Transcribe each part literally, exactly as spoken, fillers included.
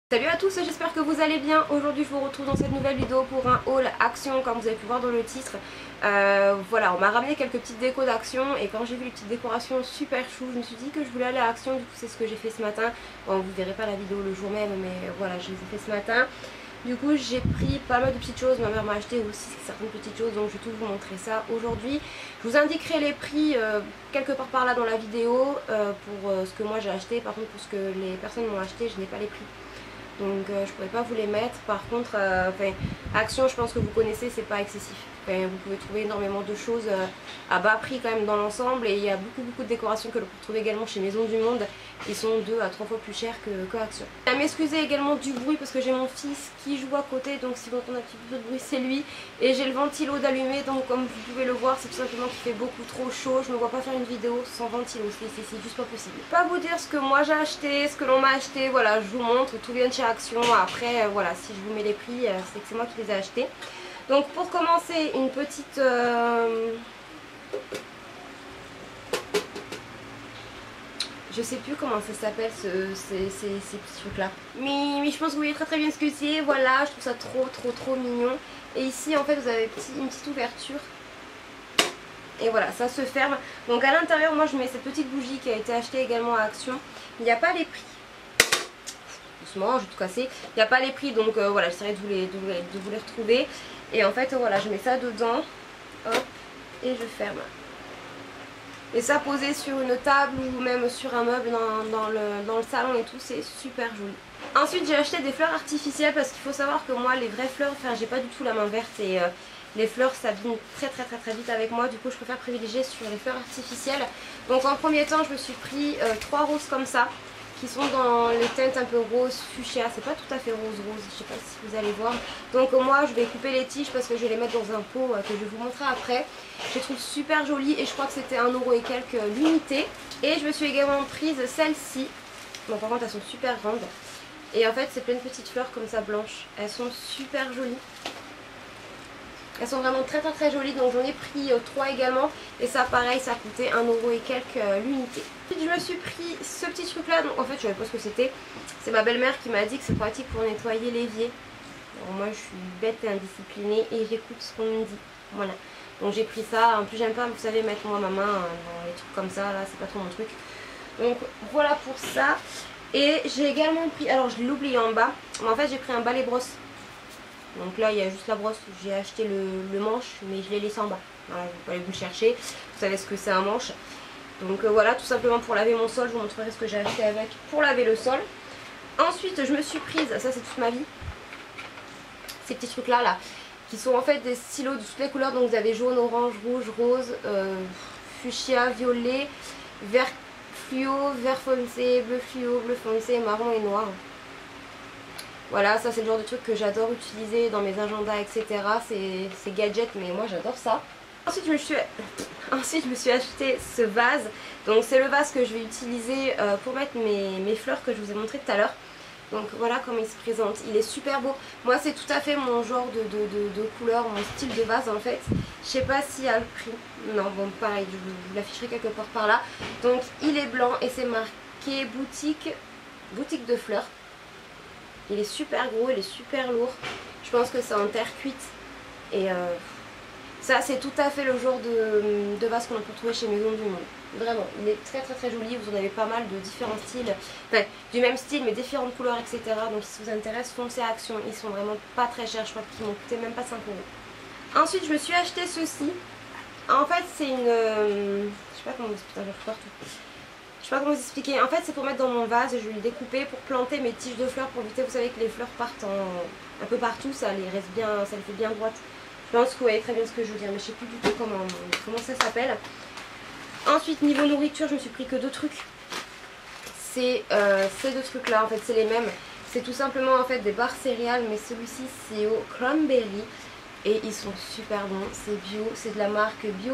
Salut à tous, j'espère que vous allez bien. Aujourd'hui je vous retrouve dans cette nouvelle vidéo pour un haul action comme vous avez pu voir dans le titre. euh, Voilà, on m'a ramené quelques petites décos d'action et quand j'ai vu les petites décorations super chou, je me suis dit que je voulais aller à Action. Du coup c'est ce que j'ai fait ce matin. Bon, vous verrez pas la vidéo le jour même, mais voilà, je les ai fait ce matin. Du coup j'ai pris pas mal de petites choses, ma mère m'a acheté aussi certaines petites choses, donc je vais tout vous montrer ça aujourd'hui. Je vous indiquerai les prix euh, quelque part par là dans la vidéo euh, pour euh, ce que moi j'ai acheté. Par contre pour ce que les personnes m'ont acheté, je n'ai pas les prix. Donc euh, je pourrais pas vous les mettre. Par contre, euh, Action, je pense que vous connaissez, c'est pas excessif. Enfin, vous pouvez trouver énormément de choses euh, à bas prix quand même dans l'ensemble. Et il y a beaucoup beaucoup de décorations que l'on peut trouver également chez Maison du Monde. Ils sont deux à trois fois plus chers que, que Action. À m'excuser également du bruit parce que j'ai mon fils qui joue à côté. Donc si vous entendez un petit peu de bruit, c'est lui. Et j'ai le ventilo d'allumé. Donc comme vous pouvez le voir, c'est tout simplement qu'il fait beaucoup trop chaud. Je ne me vois pas faire une vidéo sans ventilo. C'est juste pas possible. Pas vous dire ce que moi j'ai acheté, ce que l'on m'a acheté. Voilà, je vous montre. Tout vient de chez Action. Après, euh, voilà, si je vous mets les prix, euh, c'est que c'est moi qui les ai achetés. Donc pour commencer, une petite... Euh... Je sais plus comment ça s'appelle ce, ces, ces, ces petits trucs là. Mais, mais je pense que vous voyez très très bien ce que c'est. Voilà, je trouve ça trop trop trop mignon. Et ici en fait vous avez petit, une petite ouverture. Et voilà, ça se ferme. Donc à l'intérieur, moi je mets cette petite bougie qui a été achetée également à Action. Il n'y a pas les prix. Doucement, je vais tout casser. Il n'y a pas les prix, donc euh, voilà, j'essaierai de, vous les, de, vous les, de vous les retrouver. Et en fait, voilà, je mets ça dedans. Hop, et je ferme. Et ça posé sur une table ou même sur un meuble dans, dans, le, dans le salon et tout, c'est super joli. Ensuite, j'ai acheté des fleurs artificielles parce qu'il faut savoir que moi, les vraies fleurs, enfin, j'ai pas du tout la main verte et... Euh, les fleurs s'abîment très très très très vite avec moi, du coup je préfère privilégier sur les fleurs artificielles. Donc en premier temps je me suis pris euh, trois roses comme ça, qui sont dans les teintes un peu rose fuchsia, c'est pas tout à fait rose rose, je sais pas si vous allez voir. Donc moi je vais couper les tiges parce que je vais les mettre dans un pot euh, que je vais vous montrer après. Je les trouve super jolies et je crois que c'était un euro et quelques l'unité. Et je me suis également prise celle-ci, bon par contre elles sont super grandes. Et en fait c'est plein de petites fleurs comme ça blanches, elles sont super jolies. Elles sont vraiment très très très jolies, donc j'en ai pris euh, trois également. Et ça pareil, ça coûtait un euro et quelques euh, l'unité. Ensuite je me suis pris ce petit truc là, donc en fait je savais pas ce que c'était. C'est ma belle-mère qui m'a dit que c'est pratique pour nettoyer l'évier. Alors moi je suis bête et indisciplinée et j'écoute ce qu'on me dit. Voilà. Donc j'ai pris ça, en plus j'aime pas, vous savez, mettre moi ma main dans les trucs comme ça, là c'est pas trop mon truc. Donc voilà pour ça. Et j'ai également pris, alors je l'ai oublié en bas, mais en fait j'ai pris un balai brosse. Donc là il y a juste la brosse, j'ai acheté le, le manche mais je l'ai laissé en bas. Voilà, vous pouvez aller vous le chercher, vous savez ce que c'est un manche. Donc euh, voilà, tout simplement pour laver mon sol, je vous montrerai ce que j'ai acheté avec pour laver le sol. Ensuite je me suis prise, ça c'est toute ma vie, ces petits trucs là là, qui sont en fait des stylos de toutes les couleurs. Donc vous avez jaune, orange, rouge, rose, euh, fuchsia, violet, vert fluo, vert foncé, bleu fluo, bleu foncé, marron et noir. Voilà, ça c'est le genre de truc que j'adore utiliser dans mes agendas, et cetera. C'est gadget, mais moi j'adore ça. Ensuite je, me suis... Ensuite je me suis acheté ce vase. Donc c'est le vase que je vais utiliser euh, pour mettre mes, mes fleurs que je vous ai montré tout à l'heure. Donc voilà comment il se présente. Il est super beau. Moi c'est tout à fait mon genre de, de, de, de couleur, mon style de vase en fait. Je sais pas s'il y a le prix. Non, bon pareil, je vous l'afficherai quelque part par là. Donc il est blanc et c'est marqué boutique, boutique de fleurs. Il est super gros, il est super lourd. Je pense que c'est en terre cuite. Et euh, ça c'est tout à fait le genre de, de vase qu'on peut trouver chez Maison du Monde. Vraiment, il est très très très joli. Vous en avez pas mal de différents styles. Enfin, du même style mais différentes couleurs, et cetera. Donc si ça vous intéresse, foncez à Action. Ils sont vraiment pas très chers. Je crois qu'ils m'ont coûté même pas cinq euros. Ensuite je me suis acheté ceci. En fait c'est une... Euh, je sais pas comment vous expliquer, je vais partout. Je sais pas comment vous expliquer, en fait c'est pour mettre dans mon vase et je vais le découper pour planter mes tiges de fleurs pour éviter, vous savez que les fleurs partent en... un peu partout, ça les reste bien, ça les fait bien droite. Je pense que vous voyez très bien ce que je veux dire, mais je sais plus du tout comment, comment ça s'appelle. Ensuite niveau nourriture je me suis pris que deux trucs. C'est euh, ces deux trucs là en fait, c'est les mêmes. C'est tout simplement en fait des barres céréales, mais celui-ci c'est au cranberry. Et ils sont super bons, c'est bio, c'est de la marque Bio...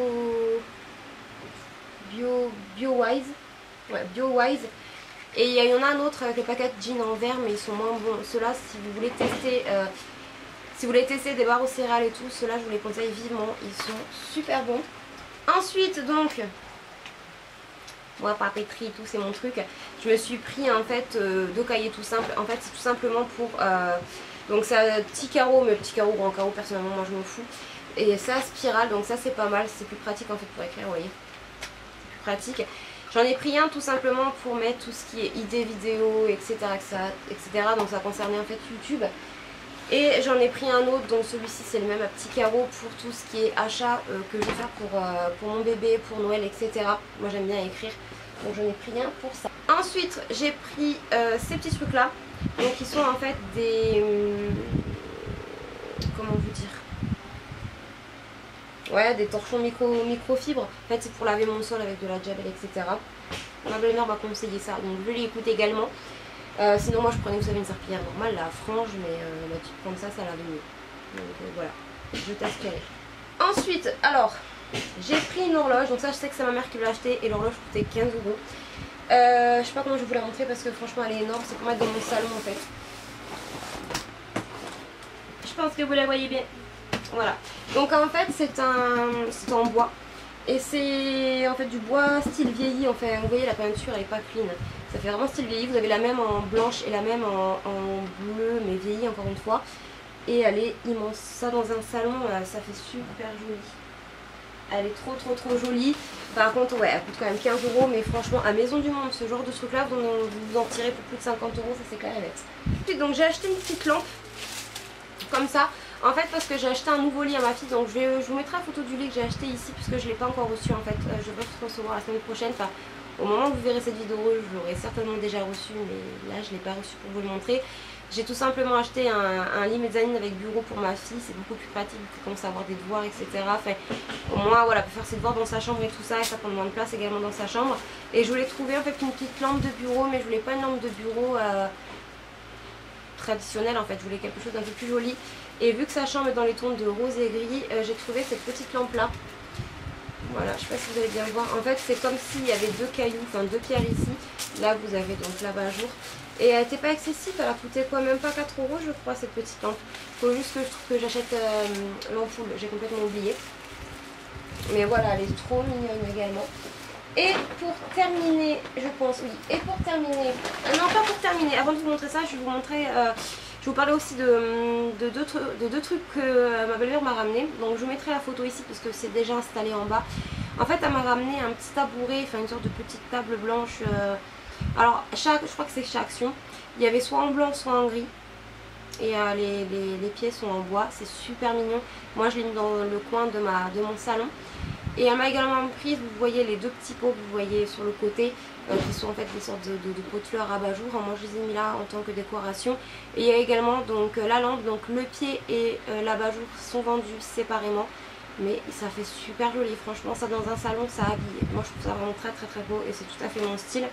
Bio... BioWise. Ouais, BioWise. Et il y en a un autre avec le paquet de jeans en verre, mais ils sont moins bons. Ceux-là, si vous voulez tester euh, si vous voulez tester des barres aux céréales et tout, ceux-là je vous les conseille vivement, ils sont super bons. Ensuite donc, moi papeterie et tout c'est mon truc. Je me suis pris en fait euh, deux cahiers tout simples. En fait c'est tout simplement pour... Euh, donc c'est un petit carreau, mais petit carreau, grand carreau, personnellement moi je m'en fous. Et c'est à spirale, donc ça c'est pas mal, c'est plus pratique en fait pour écrire, vous voyez. C'est plus pratique. J'en ai pris un tout simplement pour mettre tout ce qui est idées vidéo, et cetera, et cetera. Donc ça concernait en fait YouTube. Et j'en ai pris un autre, donc celui-ci c'est le même, un petit carreau pour tout ce qui est achat euh, que je vais faire pour, euh, pour mon bébé, pour Noël, et cetera. Moi j'aime bien écrire, donc j'en ai pris un pour ça. Ensuite j'ai pris euh, ces petits trucs là, donc qui sont en fait des... Hum, comment vous dire, ouais, des torchons micro, microfibres. En fait c'est pour laver mon sol avec de la gel, et cetera. Ma belle-mère m'a conseillé ça, donc je l'ai écouté également. Euh, sinon moi je prenais, vous savez, une serpillière normale, la frange, mais euh, bah, tu prends ça, ça lave mieux. Donc euh, voilà, je t'aspirais. Ensuite, alors, j'ai pris une horloge, donc ça je sais que c'est ma mère qui l'a acheté et l'horloge coûtait quinze euros. Euh, je sais pas comment je vais vous la montrer parce que franchement elle est énorme, c'est pour mettre dans mon salon en fait. Je pense que vous la voyez bien. Voilà, donc en fait c'est un, c'est en bois. Et c'est en fait du bois style vieilli, enfin vous voyez la peinture elle est pas clean. Ça fait vraiment style vieilli, vous avez la même en blanche et la même en, en bleu mais vieilli encore une fois. Et elle est immense, ça dans un salon ça fait super joli. Elle est trop trop trop jolie. Par contre ouais elle coûte quand même quinze euros, mais franchement à Maison du Monde ce genre de truc là vous vous en tirez pour plus de cinquante euros, ça c'est clair et net. Donc j'ai acheté une petite lampe comme ça. En fait parce que j'ai acheté un nouveau lit à ma fille, donc je, vais, je vous mettrai la photo du lit que j'ai acheté ici puisque je ne l'ai pas encore reçu en fait. Euh, je vais le recevoir la semaine prochaine, enfin au moment où vous verrez cette vidéo je l'aurai certainement déjà reçu, mais là je ne l'ai pas reçu pour vous le montrer. J'ai tout simplement acheté un, un lit mezzanine avec bureau pour ma fille, c'est beaucoup plus pratique vu qu'elle commence à avoir des devoirs, et cetera. Enfin, au moins voilà, pour faire ses devoirs dans sa chambre et tout ça, et ça prend moins de place également dans sa chambre. Et je voulais trouver en fait une petite lampe de bureau, mais je voulais pas une lampe de bureau euh, traditionnelle en fait, je voulais quelque chose d'un peu plus joli. Et vu que sa chambre est dans les tons de rose et gris, euh, j'ai trouvé cette petite lampe là. Voilà, je sais pas si vous allez bien voir. En fait c'est comme s'il y avait deux cailloux, enfin deux pierres ici. Là vous avez donc l'abat-jour. Et elle n'était pas excessive, elle a coûté quoi, même pas quatre euros je crois cette petite lampe. Il faut juste que je trouve que j'achète euh, l'ampoule, j'ai complètement oublié. Mais voilà, elle est trop mignonne également. Et pour terminer, je pense, oui, et pour terminer, euh, non pas pour terminer, avant de vous montrer ça, je vais vous montrer... Euh, Je vous parlais aussi de, de, deux, de deux trucs que ma belle-mère m'a ramené. Donc je vous mettrai la photo ici parce que c'est déjà installé en bas. En fait elle m'a ramené un petit tabouret, enfin une sorte de petite table blanche. Euh, alors chaque, je crois que c'est chez Action. Il y avait soit en blanc soit en gris. Et euh, les, les, les pieds sont en bois, c'est super mignon. Moi je l'ai mis dans le coin de, ma, de mon salon. Et elle m'a également pris, vous voyez les deux petits pots que vous voyez sur le côté, euh, qui sont en fait des sortes de, de, de pots de fleurs à bas-jour. Moi je les ai mis là en tant que décoration. Et il y a également donc la lampe, donc le pied et euh, l'abat-jour sont vendus séparément. Mais ça fait super joli, franchement ça dans un salon ça habille. Moi je trouve ça vraiment très très très beau et c'est tout à fait mon style.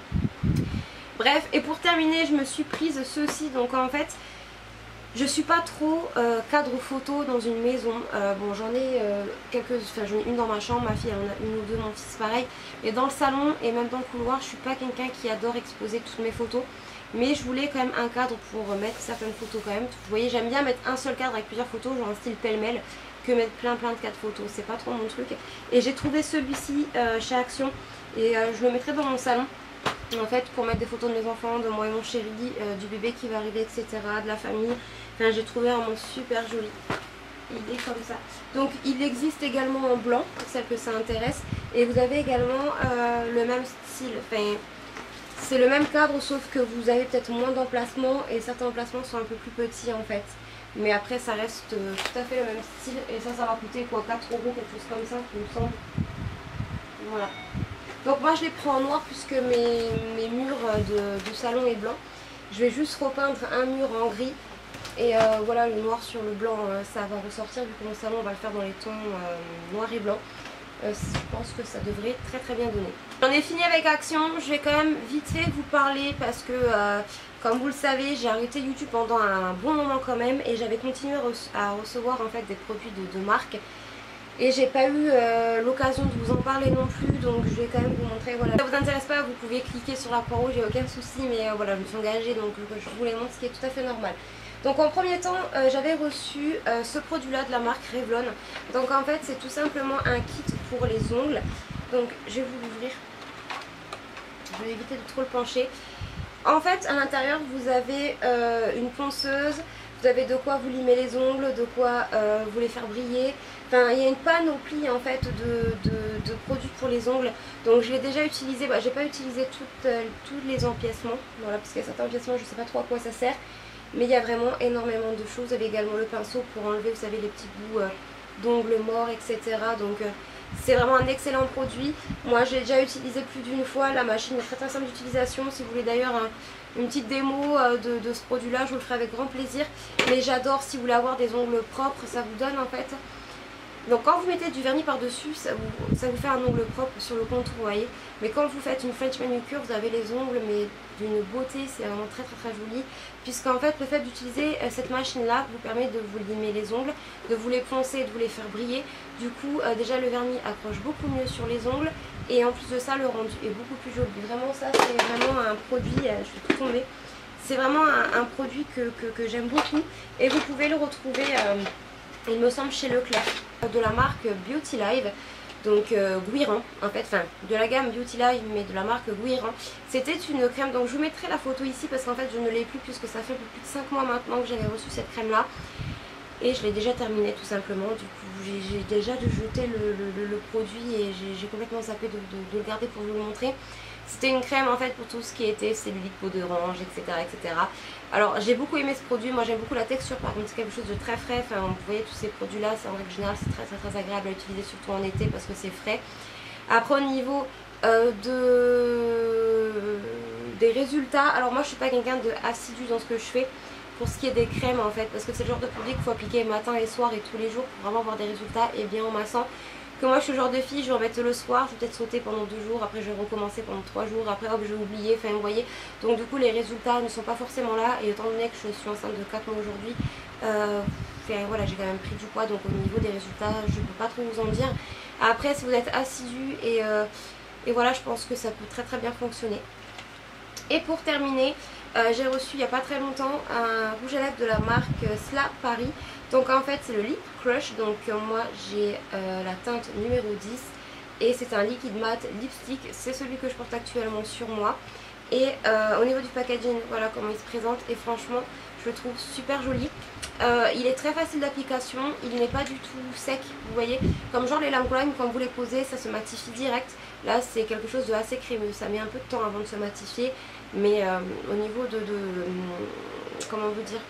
Bref, et pour terminer je me suis prise ceci, donc en fait... Je suis pas trop euh, cadre photo dans une maison. Euh, bon j'en ai euh, quelques, enfin j'en ai une dans ma chambre, ma fille elle en a une ou deux, mon fils pareil. Et dans le salon et même dans le couloir, je suis pas quelqu'un qui adore exposer toutes mes photos. Mais je voulais quand même un cadre pour mettre certaines photos quand même. Vous voyez, j'aime bien mettre un seul cadre avec plusieurs photos, genre un style pêle-mêle, que mettre plein plein de cadres photos. C'est pas trop mon truc. Et j'ai trouvé celui-ci euh, chez Action et euh, je le mettrai dans mon salon. En fait pour mettre des photos de mes enfants, de moi et mon chéri, euh, du bébé qui va arriver, et cetera, de la famille. Enfin j'ai trouvé vraiment super joli. Il est comme ça. Donc il existe également en blanc pour celles que ça intéresse. Et vous avez également euh, le même style. Enfin c'est le même cadre sauf que vous avez peut-être moins d'emplacements et certains emplacements sont un peu plus petits en fait. Mais après ça reste euh, tout à fait le même style. Et ça ça va coûter quoi, quatre euros, quelque chose comme ça il me semble. Voilà. Donc moi je les prends en noir puisque mes, mes murs de, de salon est blanc. Je vais juste repeindre un mur en gris. Et euh, voilà, le noir sur le blanc euh, ça va ressortir vu que mon salon on va le faire dans les tons euh, noir et blanc. Euh, je pense que ça devrait très très bien donner. J'en ai fini avec Action. Je vais quand même vite fait vous parler parce que euh, comme vous le savez j'ai arrêté YouTube pendant un bon moment quand même. Et j'avais continué à recevoir en fait des produits de, de marque. Et j'ai pas eu euh, l'occasion de vous en parler non plus, donc je vais quand même vous montrer. Voilà. Si ça vous intéresse pas, vous pouvez cliquer sur la croix rouge, il n'y a aucun souci, mais euh, voilà, je me suis engagée, donc euh, je vous les montre, ce qui est tout à fait normal. Donc en premier temps, euh, j'avais reçu euh, ce produit-là de la marque Revlon. Donc en fait, c'est tout simplement un kit pour les ongles. Donc je vais vous l'ouvrir. je vais éviter de trop le pencher. En fait à l'intérieur vous avez euh, une ponceuse, vous avez de quoi vous limer les ongles, de quoi euh, vous les faire briller. Enfin il y a une panoplie en fait de, de, de produits pour les ongles. Donc je l'ai déjà utilisé, bah, j'ai pas utilisé toutes, euh, tous les empiècements, voilà, parce qu'il y a certains empiècements je sais pas trop à quoi ça sert. Mais il y a vraiment énormément de choses. Vous avez également le pinceau pour enlever, vous savez, les petits bouts euh, d'ongles morts, et cetera. Donc euh, c'est vraiment un excellent produit. Moi j'ai déjà utilisé plus d'une fois. La machine est très très simple d'utilisation. Si vous voulez d'ailleurs un, une petite démo euh, de, de ce produit là, je vous le ferai avec grand plaisir. Mais j'adore, si vous voulez avoir des ongles propres, ça vous donne en fait. Donc quand vous mettez du vernis par dessus, ça vous, ça vous fait un ongle propre sur le contour, vous voyez. Mais quand vous faites une French manucure, vous avez les ongles mais d'une beauté, c'est vraiment très très très joli. Puisqu'en fait le fait d'utiliser cette machine là vous permet de vous limer les ongles, de vous les poncer, de vous les faire briller. Du coup euh, déjà le vernis accroche beaucoup mieux sur les ongles. Et en plus de ça le rendu est beaucoup plus joli. Vraiment ça c'est vraiment un produit, euh, je vais tout tomber. C'est vraiment un, un produit que, que, que j'aime beaucoup. Et vous pouvez le retrouver... Euh, il me semble chez Leclerc, de la marque Beauty Live, donc euh, Guiran en fait, enfin de la gamme Beauty Live mais de la marque Guiran. C'était une crème, donc je vous mettrai la photo ici parce qu'en fait je ne l'ai plus puisque ça fait plus de cinq mois maintenant que j'avais reçu cette crème là. Et je l'ai déjà terminée tout simplement, du coup j'ai déjà jeté le, le, le produit et j'ai complètement zappé de, de, de le garder pour vous le montrer. C'était une crème en fait pour tout ce qui était cellulite, peau d'orange, et cetera et cetera. Alors j'ai beaucoup aimé ce produit, moi j'aime beaucoup la texture, par contre c'est quelque chose de très frais. Enfin vous voyez tous ces produits là, en règle générale c'est très très très agréable à utiliser, surtout en été parce que c'est frais. Après au niveau euh, de... des résultats, alors moi je suis pas quelqu'un de assidu dans ce que je fais pour ce qui est des crèmes en fait, parce que c'est le genre de produit qu'il faut appliquer matin et soir et tous les jours pour vraiment avoir des résultats et bien en massant. Que moi je suis le genre de fille, je vais en mettre le soir, je vais peut-être sauter pendant deux jours, après je vais recommencer pendant trois jours, après hop je vais oublier, enfin vous voyez. Donc du coup les résultats ne sont pas forcément là, et étant donné que je suis enceinte de quatre mois aujourd'hui, euh, enfin, voilà, j'ai quand même pris du poids, donc au niveau des résultats je ne peux pas trop vous en dire. Après si vous êtes assidu et, euh, et voilà, je pense que ça peut très très bien fonctionner. Et pour terminer, euh, j'ai reçu il n'y a pas très longtemps un rouge à lèvres de la marque Sla Paris. Donc en fait c'est le Lip Crush, donc euh, moi j'ai euh, la teinte numéro dix et c'est un liquide mat lipstick, c'est celui que je porte actuellement sur moi. Et euh, au niveau du packaging, voilà comment il se présente et franchement je le trouve super joli. Euh, il est très facile d'application, il n'est pas du tout sec, vous voyez, comme genre les lames Glime quand vous les posez ça se matifie direct. Là c'est quelque chose de assez crémeux, ça met un peu de temps avant de se matifier, mais euh, au niveau de, de comment vous dire,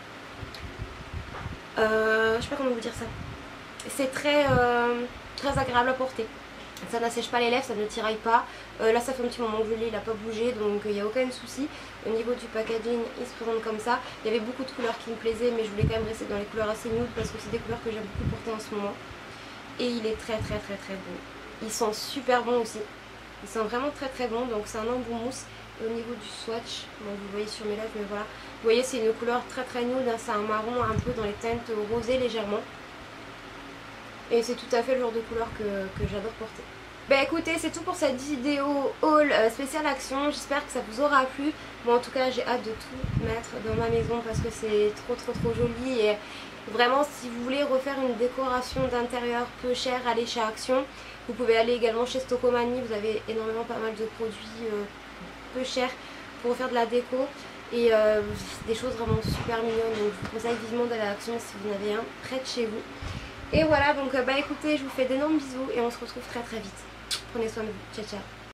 euh, je sais pas comment vous dire ça, c'est très, euh, très agréable à porter. Ça n'assèche pas les lèvres, ça ne tiraille pas. Euh, là ça fait un petit moment que je l'ai, il n'a pas bougé, donc il n'y a aucun souci. Au niveau du packaging, il se présente comme ça. Il y avait beaucoup de couleurs qui me plaisaient, mais je voulais quand même rester dans les couleurs assez nude parce que c'est des couleurs que j'aime beaucoup porter en ce moment. Et il est très très très très bon. Il sent super bon aussi. Il sent vraiment très très bon, donc c'est un embout mousse. Et au niveau du swatch, bon, vous voyez sur mes lèvres, mais voilà. Vous voyez c'est une couleur très très nude, hein, c'est un marron un peu dans les teintes rosées légèrement. Et c'est tout à fait le genre de couleur que, que j'adore porter. Bah écoutez, c'est tout pour cette vidéo haul euh, spéciale action, j'espère que ça vous aura plu. Moi en tout cas j'ai hâte de tout mettre dans ma maison parce que c'est trop trop trop joli. Et vraiment si vous voulez refaire une décoration d'intérieur peu chère, allez chez Action. Vous pouvez aller également chez Stocomanie, vous avez énormément pas mal de produits euh, peu chers pour faire de la déco. Et euh, des choses vraiment super mignonnes, donc je vous conseille vivement d'aller à Action si vous en avez un près de chez vous. Et voilà, donc bah écoutez, je vous fais d'énormes bisous et on se retrouve très très vite. Prenez soin de vous, ciao ciao.